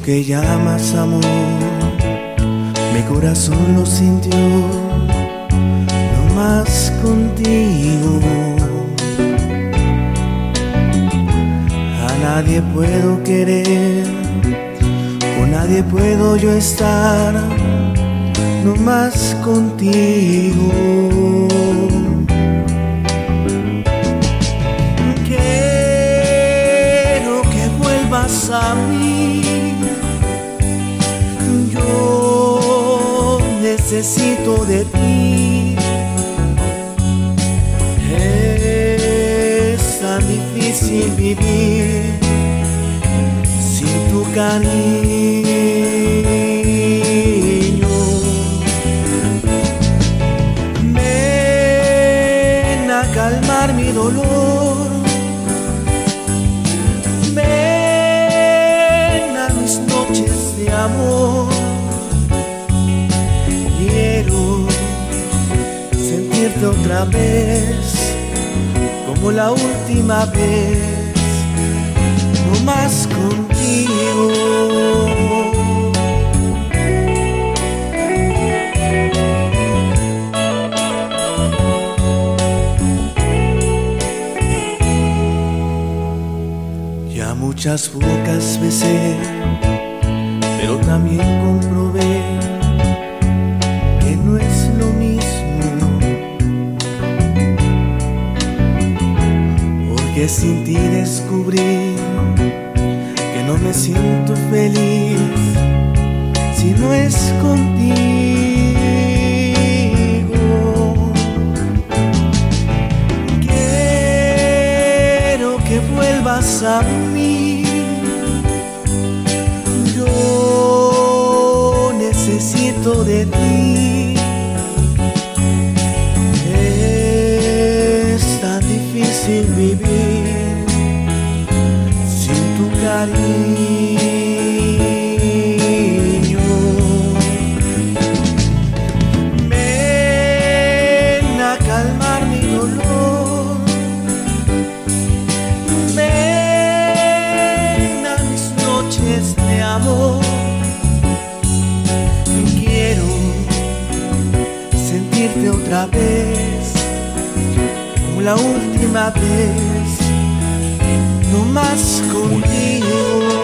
que llamas amor, mi corazón lo sintió, no más contigo. A nadie puedo querer, con nadie puedo yo estar, no más contigo. Quiero que vuelvas a mí, yo necesito de ti. Es tan difícil vivir sin tu cariño. Ven a calmar mi dolor, ven a mis noches de amor. Quiero sentirte otra vez, como la última vez, no más contigo. Ya muchas bocas besé, pero también comprobé que no es lo mismo, porque sin ti descubrí que no me siento feliz si no es contigo. Quiero que vuelvas a mí, yo necesito de ti. Es tan difícil vivir sin tu cariño. Ven a calmar mi dolor, ven a mis noches de amor. Quiero sentirte otra vez, como la última vez, no más contigo.